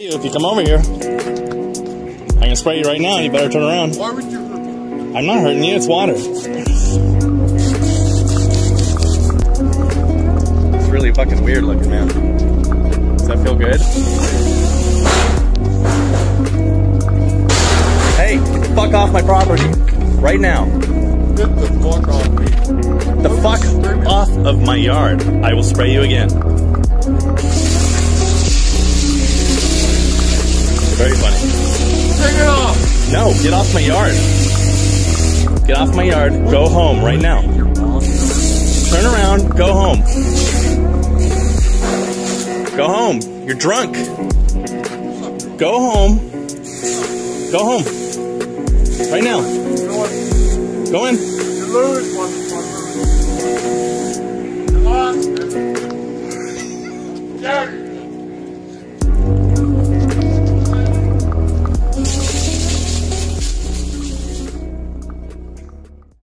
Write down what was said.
If you come over here, I'm gonna spray you right now. You better turn around. Why would you hurt me? I'm not hurting you. It's water. It's really fucking weird looking, man. Does that feel good? Hey, get the fuck off my property right now. Get the fuck off me. The fuck off of my yard. I will spray you again. Very funny. Take it off. No, get off my yard. Get off my yard. Go home right now. Turn around. Go home. Go home. You're drunk. Go home. Go home. Right now. Go in. You lose, motherfucker. You lost it. Yeah.